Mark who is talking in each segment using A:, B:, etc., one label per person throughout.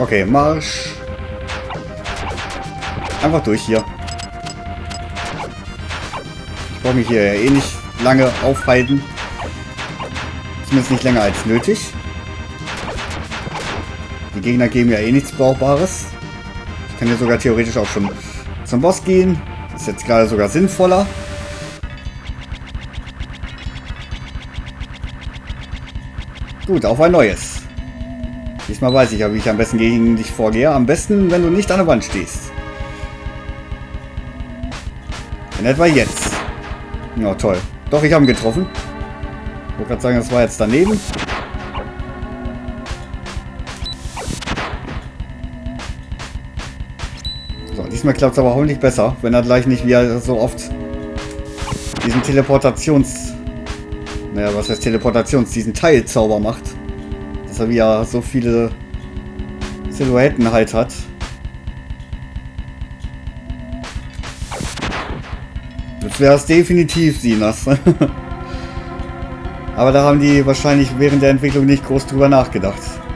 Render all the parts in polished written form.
A: Okay, Marsch. Einfach durch hier. Ich brauche mich hier ja eh nicht lange aufhalten. Zumindest nicht länger als nötig. Die Gegner geben ja eh nichts Brauchbares. Ich kann ja sogar theoretisch auch schon zum Boss gehen. Ist jetzt gerade sogar sinnvoller. Gut, auf ein neues. Diesmal weiß ich ja, wie ich am besten gegen dich vorgehe. Am besten, wenn du nicht an der Wand stehst. In etwa jetzt. Ja, toll. Doch, ich habe ihn getroffen. Ich wollte gerade sagen, das war jetzt daneben. So, diesmal klappt es aber hoffentlich besser, wenn er gleich nicht wie er so oft diesen naja, was heißt diesen Teilzauber macht. Dass er wieder so viele Silhouetten halt hat. Jetzt wäre es definitiv Sinas. Aber da haben die wahrscheinlich während der Entwicklung nicht groß drüber nachgedacht,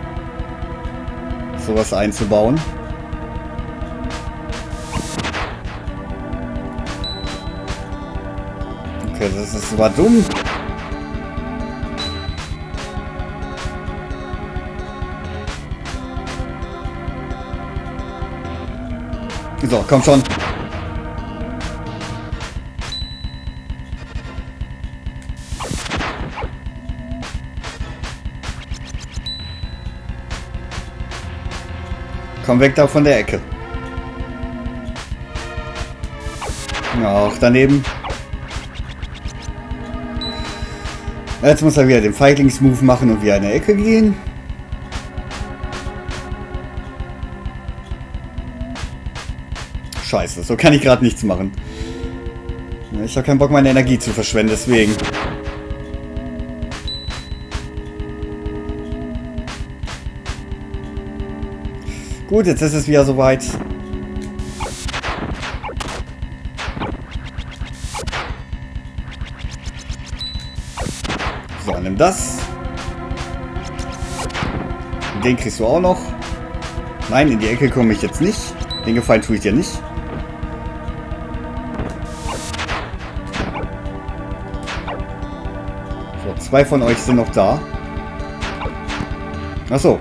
A: sowas einzubauen. Okay, das war dumm. So, komm schon. Komm weg da von der Ecke. Auch daneben. Jetzt muss er wieder den Feiglings-Move machen und wieder in die Ecke gehen. Scheiße, so kann ich gerade nichts machen. Ich habe keinen Bock, meine Energie zu verschwenden, deswegen. Gut, jetzt ist es wieder soweit. So, nimm das. Den kriegst du auch noch. Nein, in die Ecke komme ich jetzt nicht. Den Gefallen tue ich dir nicht. So, 2 von euch sind noch da. Achso.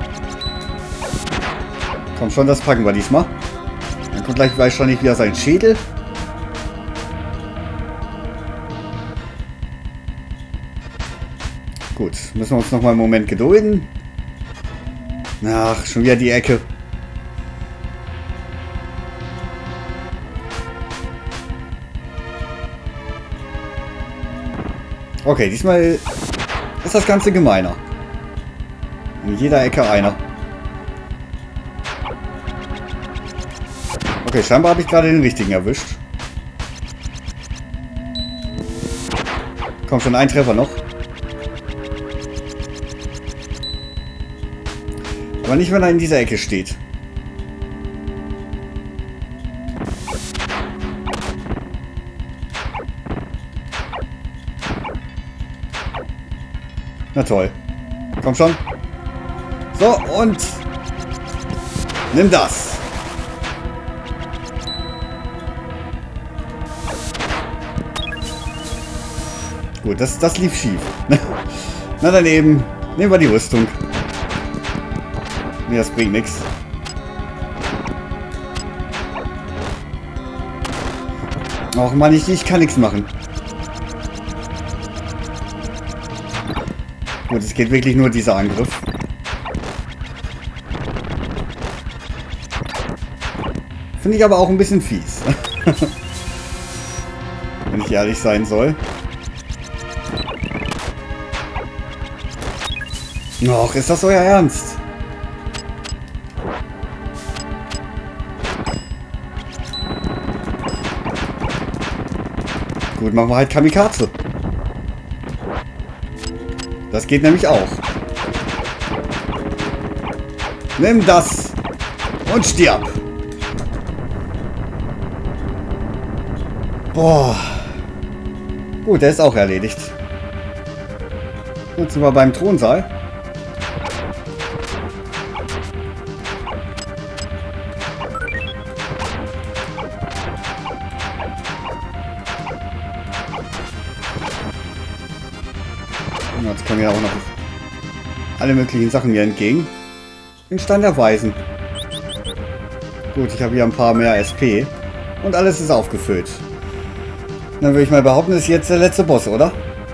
A: Komm schon, das packen wir diesmal. Dann kommt gleich wahrscheinlich wieder sein Schädel. Gut, müssen wir uns noch mal einen Moment gedulden. Ach, schon wieder die Ecke. Okay, diesmal ist das Ganze gemeiner. In jeder Ecke einer. Okay, scheinbar habe ich gerade den richtigen erwischt. Komm schon, ein Treffer noch. Aber nicht, wenn er in dieser Ecke steht. Na toll. Komm schon. So, und nimm das. Gut, das lief schief. Na dann eben, nehmen wir die Rüstung. Nee, das bringt nichts. Och Mann, ich kann nichts machen. Gut, es geht wirklich nur dieser Angriff. Finde ich aber auch ein bisschen fies. Wenn ich ehrlich sein soll. Och, ist das euer Ernst? Gut, machen wir halt Kamikaze. Das geht nämlich auch. Nimm das und stirb. Boah. Gut, der ist auch erledigt. Jetzt sind wir beim Thronsaal. Jetzt kommen ja auch noch alle möglichen Sachen mir entgegen. Den Stein der Weisen. Gut, ich habe hier ein paar mehr SP. Und alles ist aufgefüllt. Dann würde ich mal behaupten, das ist jetzt der letzte Boss, oder?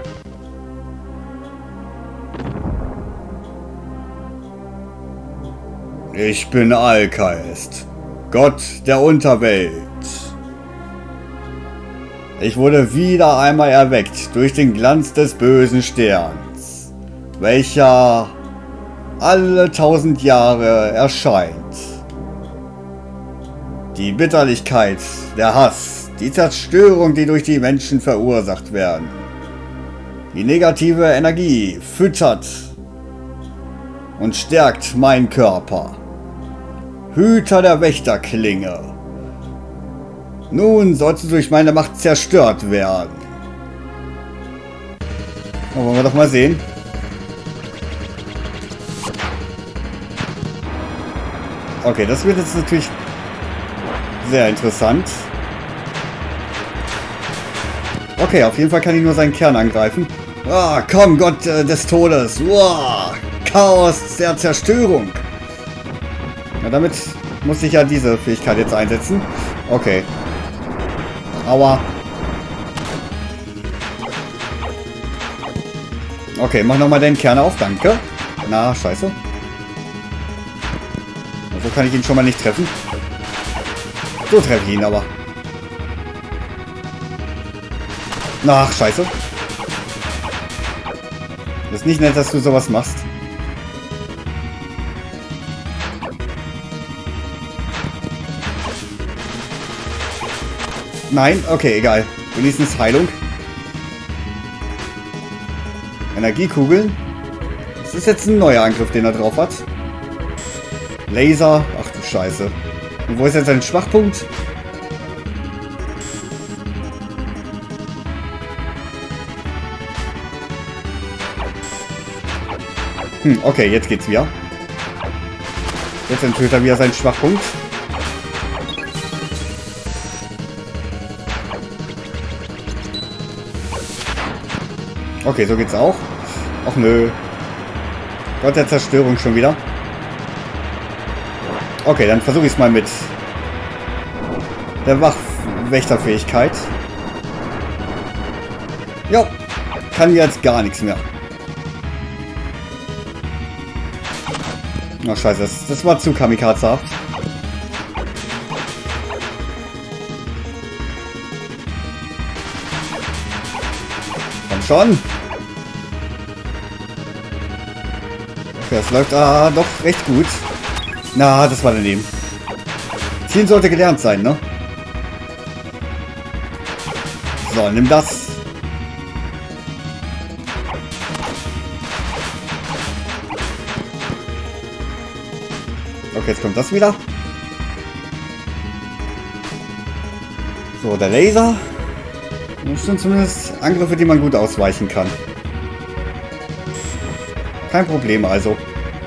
A: Ich bin Alkaist, Gott der Unterwelt. Ich wurde wieder einmal erweckt durch den Glanz des bösen Sterns, welcher alle 1000 Jahre erscheint. Die Bitterlichkeit, der Hass, die Zerstörung, die durch die Menschen verursacht werden. Die negative Energie füttert und stärkt meinen Körper. Hüter der Wächterklinge. Nun sollst du durch meine Macht zerstört werden. Na, wollen wir doch mal sehen. Okay, das wird jetzt natürlich sehr interessant. Okay, auf jeden Fall kann ich nur seinen Kern angreifen. Ah, komm, Gott des Todes. Wow, Chaos der Zerstörung. Ja, damit muss ich ja diese Fähigkeit jetzt einsetzen. Okay. Aua. Okay, mach nochmal den Kern auf, danke. Na, scheiße. So kann ich ihn schon mal nicht treffen. So treffe ich ihn aber. Ach, scheiße. Das ist nicht nett, dass du sowas machst. Nein? Okay, egal. Wenigstens Heilung. Energiekugeln. Das ist jetzt ein neuer Angriff, den er drauf hat. Laser. Ach du Scheiße. Und wo ist jetzt sein Schwachpunkt? Okay, jetzt geht's wieder. Jetzt enthüllt er wieder seinen Schwachpunkt. Okay, so geht's auch. Ach nö. Gott der Zerstörung schon wieder. Okay, dann versuche ich es mal mit der Wächterfähigkeit. Jo, kann jetzt gar nichts mehr. Oh scheiße, das war zu kamikazehaft. Komm schon. Okay, das läuft doch recht gut. Na, das war daneben. Zielen sollte gelernt sein, ne? So, nimm das. Okay, jetzt kommt das wieder. So, der Laser. Das sind zumindest Angriffe, die man gut ausweichen kann. Kein Problem also.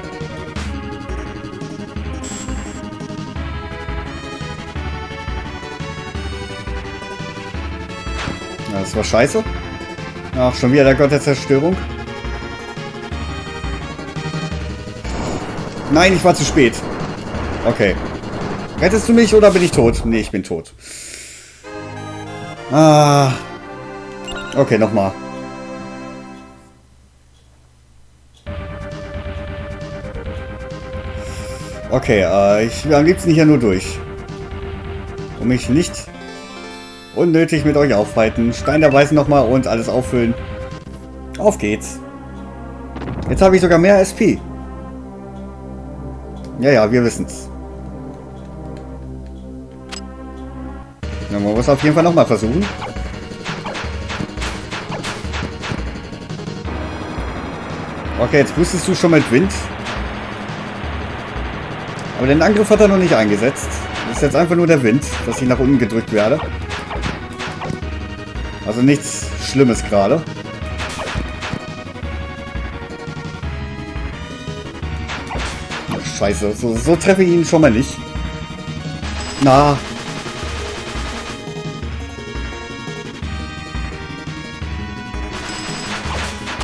A: Ja, das war scheiße. Ach, schon wieder der Gott der Zerstörung. Nein, ich war zu spät. Okay. Rettest du mich oder bin ich tot? Nee, ich bin tot. Ah. Okay, nochmal. Okay, ich will am liebsten hier nur durch. Und mich nicht unnötig mit euch aufhalten. Stein der Weisen nochmal und alles auffüllen. Auf geht's. Jetzt habe ich sogar mehr SP. Ja, wir wissen's. Dann wollen wir es auf jeden Fall nochmal versuchen. Okay, jetzt boostest du schon mit Wind. Aber den Angriff hat er noch nicht eingesetzt. Das ist jetzt einfach nur der Wind, dass ich nach unten gedrückt werde. Also nichts Schlimmes gerade. Scheiße, so treffe ich ihn schon mal nicht. Na.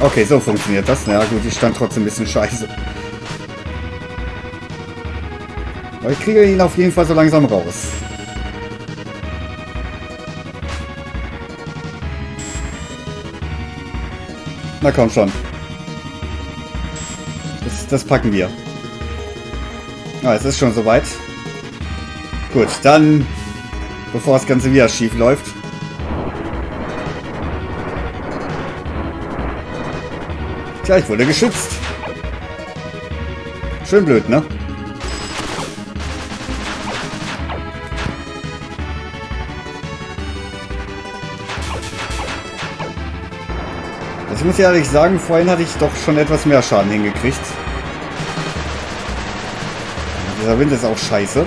A: Okay, so funktioniert das. Na ja, gut, ich stand trotzdem ein bisschen scheiße. Aber ich kriege ihn auf jeden Fall so langsam raus. Na komm schon. Das packen wir. Ah, es ist schon soweit. Gut, dann, bevor das Ganze wieder schief läuft. Tja, ich wurde geschützt. Schön blöd, ne? Also ich muss ehrlich sagen, vorhin hatte ich doch schon etwas mehr Schaden hingekriegt. Dieser Wind ist auch scheiße.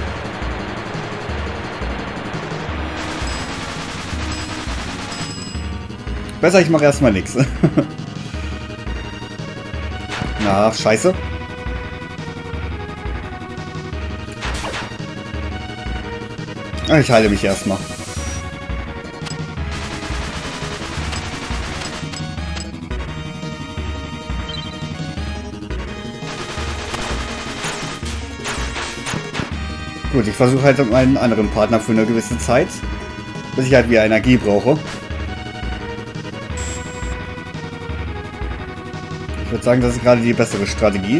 A: Besser, ich mache erstmal nichts. Na, scheiße. Ich heile mich erstmal. Gut, ich versuche halt einen anderen Partner für eine gewisse Zeit, bis ich halt wieder Energie brauche. Ich würde sagen, das ist gerade die bessere Strategie.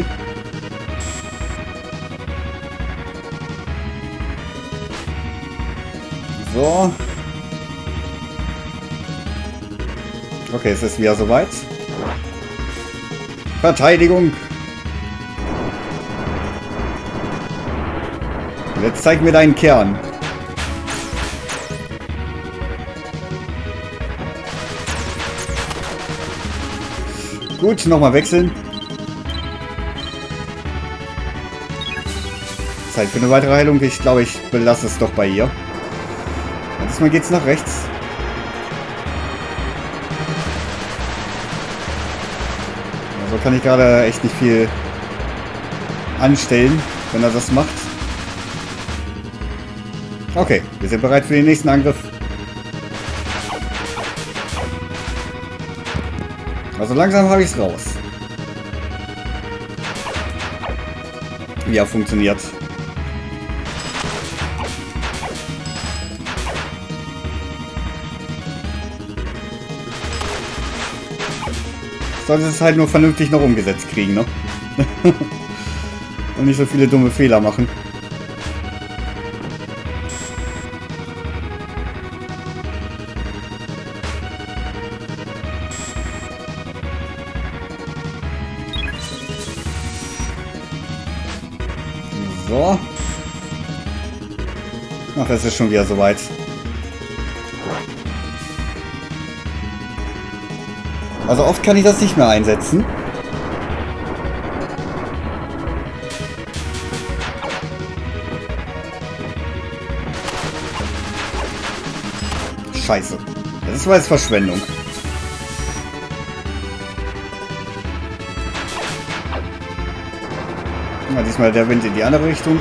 A: So. Okay, es ist wieder soweit. Verteidigung. Und jetzt zeig mir deinen Kern. Gut, nochmal wechseln. Zeit für eine weitere Heilung. Ich glaube, ich belasse es doch bei ihr. Diesmal geht's nach rechts. Also kann ich gerade echt nicht viel anstellen, wenn er das macht. Okay, wir sind bereit für den nächsten Angriff. Also langsam habe ich es raus. Ja, funktioniert. Sollte es halt nur vernünftig noch umgesetzt kriegen, ne? Und nicht so viele dumme Fehler machen. So. Ach, es ist schon wieder soweit. Also oft kann ich das nicht mehr einsetzen. Scheiße. Das war jetzt Verschwendung. Na, diesmal der Wind in die andere Richtung.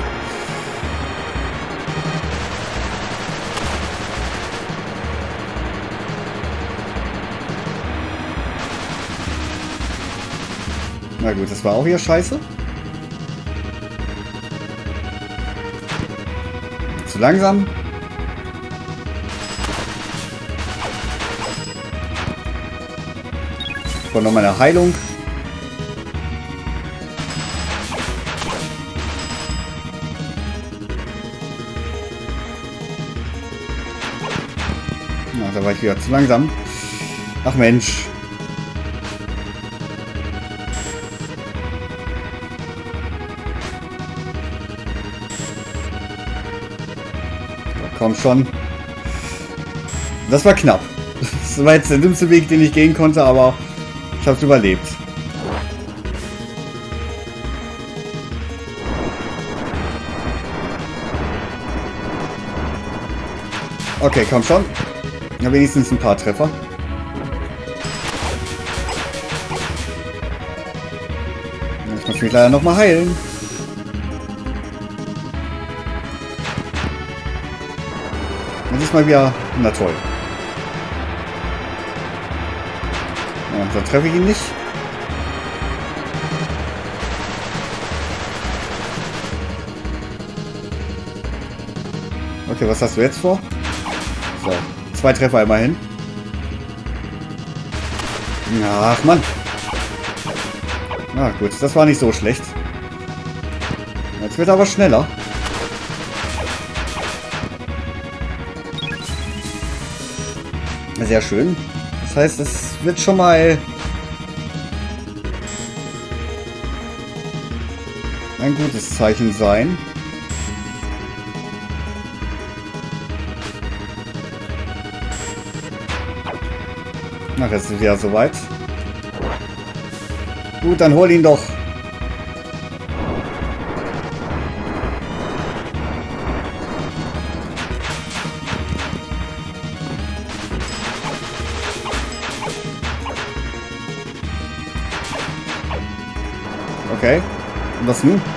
A: Na gut, das war auch hier scheiße. Zu langsam. Ich brauche noch mal eine Heilung. Na, da war ich wieder zu langsam. Ach Mensch. Komm schon. Das war knapp. Das war jetzt der dümmste Weg, den ich gehen konnte, aber ich habe es überlebt. Okay, komm schon. Ja, wenigstens ein paar Treffer. Ich muss mich leider noch mal heilen. Und diesmal wieder, na toll. Ja, da treffe ich ihn nicht. Okay, was hast du jetzt vor? So, 2 Treffer immerhin. Ach, Mann. Na gut, das war nicht so schlecht. Jetzt wird er aber schneller. Sehr schön. Das heißt, es wird schon mal ein gutes Zeichen sein. Ach, jetzt ist wieder soweit. Gut, dann hol ihn doch. Okay. Und was nun?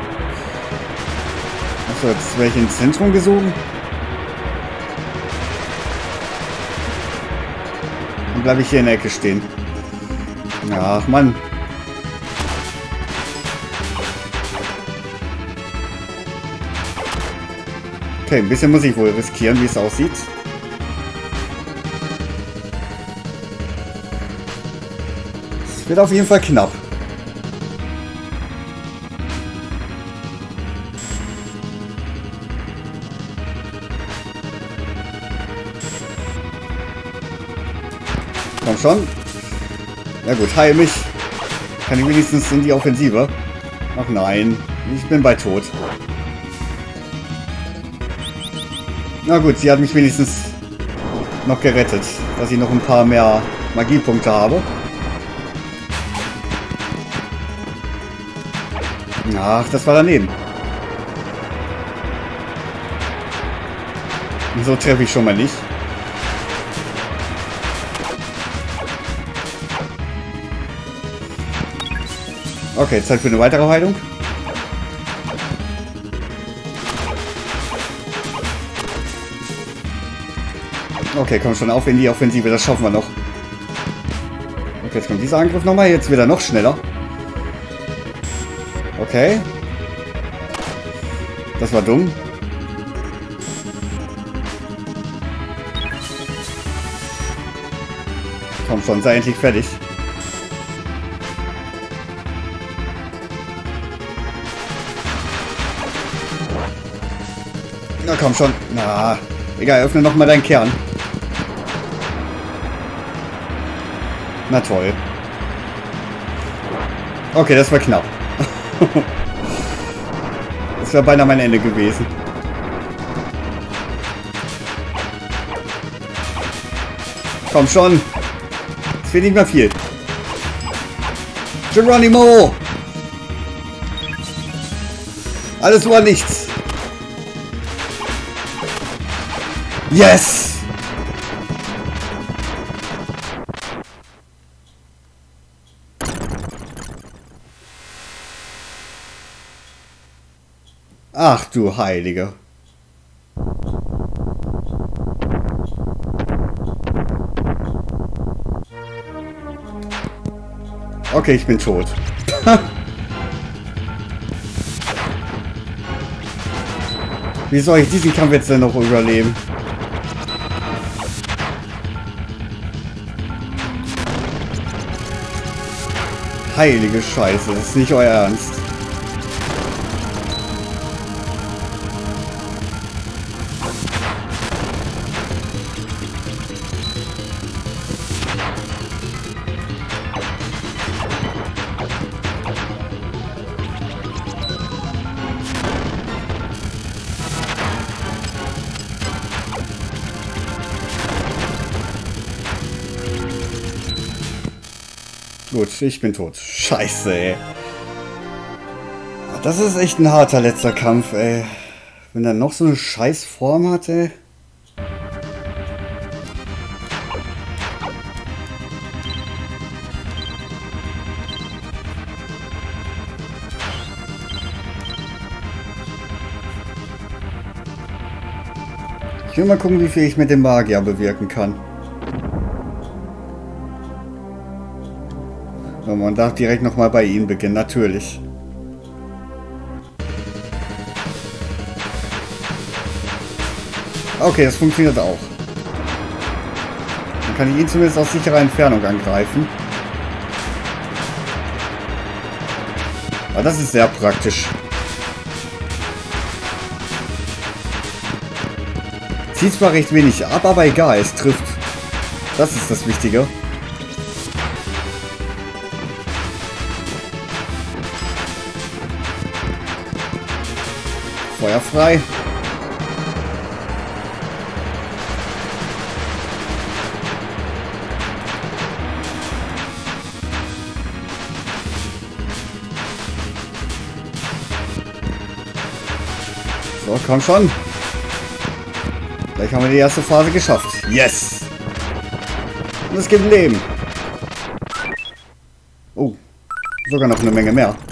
A: Achso, jetzt wäre ich ins Zentrum gesogen. Dann bleibe ich hier in der Ecke stehen. Ach, Mann. Okay, ein bisschen muss ich wohl riskieren, wie es aussieht. Es wird auf jeden Fall knapp. Komm schon. Ja gut, heil mich. Kann ich wenigstens in die Offensive? Ach nein, ich bin bei Tod. Na gut, sie hat mich wenigstens noch gerettet, dass ich noch ein paar mehr Magiepunkte habe. Ach, das war daneben. So treffe ich schon mal nicht. Okay, Zeit für eine weitere Heilung. Okay, komm schon auf in die Offensive, das schaffen wir noch. Okay, jetzt kommt dieser Angriff nochmal, jetzt wird er noch schneller. Okay. Das war dumm. Komm schon, sei endlich fertig. Na komm schon. Na, egal, öffne noch mal deinen Kern. Na toll. Okay, das war knapp. Das wäre beinahe mein Ende gewesen. Komm schon. Es fehlt nicht mehr viel. Geronimo! Alles oder nichts. Yes! Ach du Heilige. Okay, ich bin tot. Wie soll ich diesen Kampf jetzt denn noch überleben? Heilige Scheiße, das ist nicht euer Ernst. Gut, ich bin tot. Scheiße, ey. Das ist echt ein harter letzter Kampf, ey. Wenn er noch so eine scheiß Form hat, ey. Ich will mal gucken, wie viel ich mit dem Magier bewirken kann. So, man darf direkt nochmal bei ihm beginnen, natürlich. Okay, das funktioniert auch. Dann kann ich ihn zumindest aus sicherer Entfernung angreifen. Aber das ist sehr praktisch. Zieht zwar recht wenig ab, aber egal, es trifft. Das ist das Wichtige. Feuer frei. So, komm schon. Gleich haben wir die erste Phase geschafft. Yes! Und es gibt Leben. Oh, sogar noch eine Menge mehr.